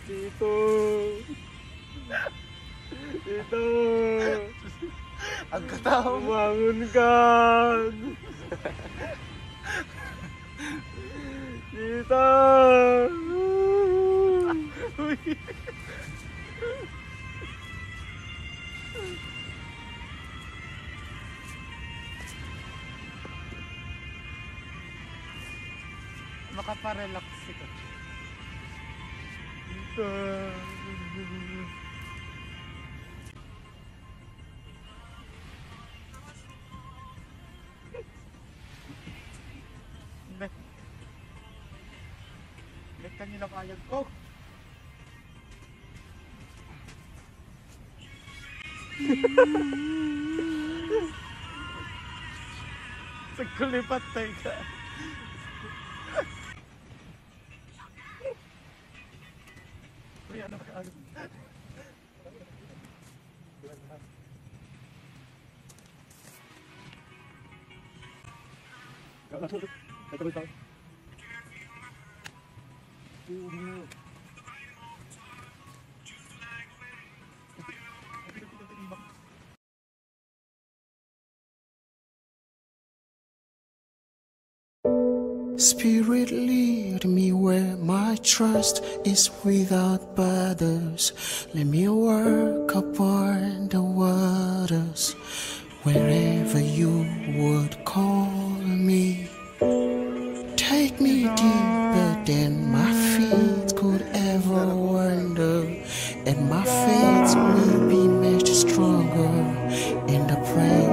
Tito! Tito! Ang katao mo. Umangon ka! Tito! Uy. Makaparelax ito. Tito! Hindi. Hindi kanina kayag ko. Sagkulipat tayo ka. Uy, ano ka? Spirit, lead me where my trust is without borders. Let me walk upon the waters, wherever you would call me. Take me deeper than my feet could ever wander, and my faith will be much stronger in the prayer